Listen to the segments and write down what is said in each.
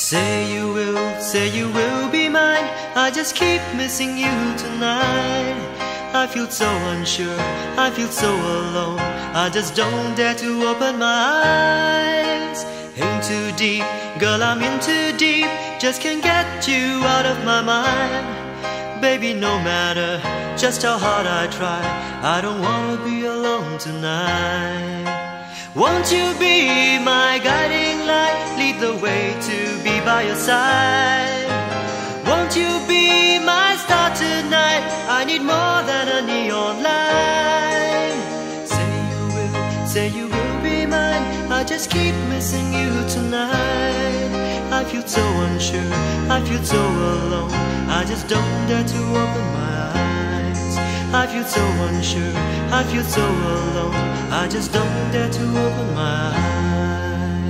Say you will be mine. I just keep missing you tonight. I feel so unsure, I feel so alone. I just don't dare to open my eyes. In too deep, girl, I'm in too deep. Just can't get you out of my mind. Baby, no matter just how hard I try, I don't wanna be alone tonight. Won't you be my guiding light? Lead the way to be by your side. Won't you be my star tonight? I need more than a neon light. Say you will be mine. I just keep missing you tonight. I feel so unsure, I feel so alone. I just don't dare to open my eyes. I feel so unsure, I feel so alone. I just don't dare to open my eyes.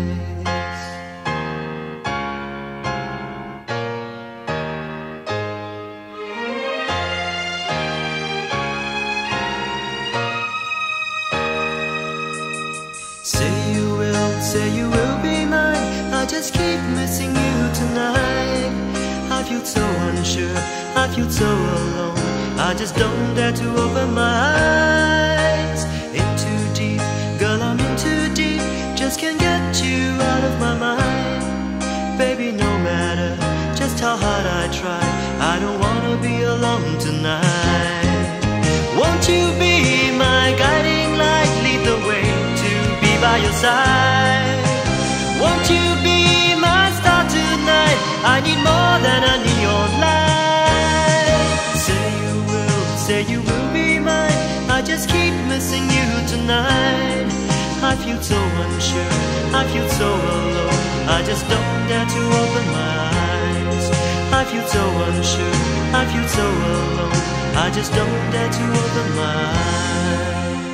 Say you will be mine. I just keep missing you tonight. I feel so unsure, I feel so alone. I just don't dare to open my eyes. In too deep, girl, I'm in too deep. Just can't get you out of my mind. Baby, no matter just how hard I try, I don't wanna be alone tonight. Won't you be my guiding light? Lead the way to be by your side. Won't you be my star tonight? I need more than a neon light. Say you will be mine. I just keep missing you tonight. I feel so unsure, I feel so alone. I just don't dare to open my eyes. I feel so unsure, I feel so alone. I just don't dare to open my eyes.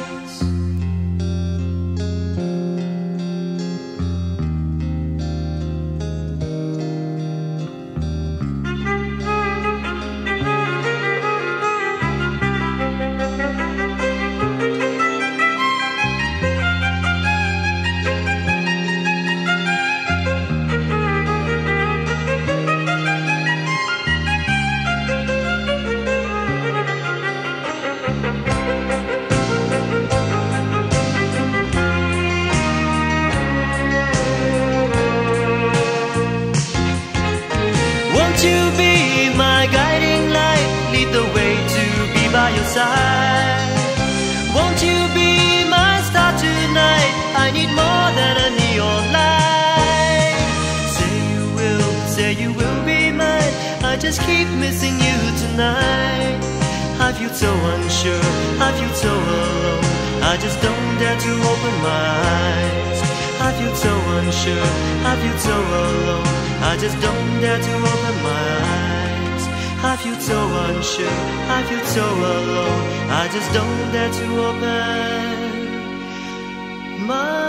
Won't you be my guiding light? Lead the way to be by your side. Won't you be my star tonight? I need more than a neon light. Say you will be mine. I just keep missing you tonight. I feel so unsure, I feel so alone. I just don't dare to open my eyes. I feel so unsure, I feel so alone. I just don't dare to open my eyes. I feel so unsure, I feel so alone. I just don't dare to open my eyes.